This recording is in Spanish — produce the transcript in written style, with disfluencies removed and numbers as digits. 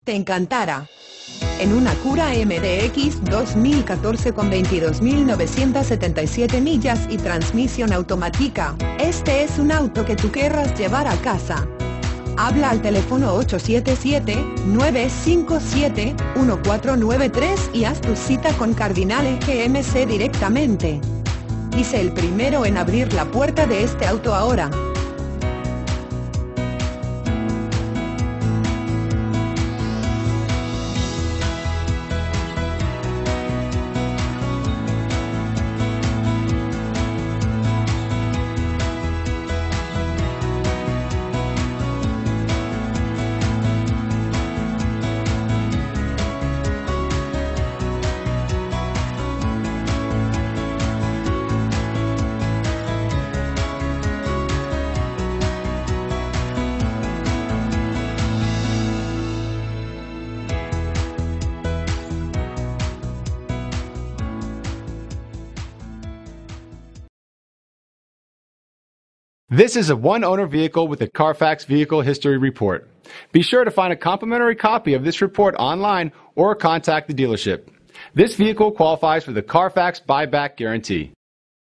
Te encantará. En una Acura MDX 2014 con 22.977 millas y transmisión automática, este es un auto que tú querrás llevar a casa. Habla al teléfono 877-957-1493 y haz tu cita con Cardinale GMC directamente. Y sé el primero en abrir la puerta de este auto ahora. This is a one-owner vehicle with a Carfax Vehicle History Report. Be sure to find a complimentary copy of this report online or contact the dealership. This vehicle qualifies for the Carfax Buyback Guarantee.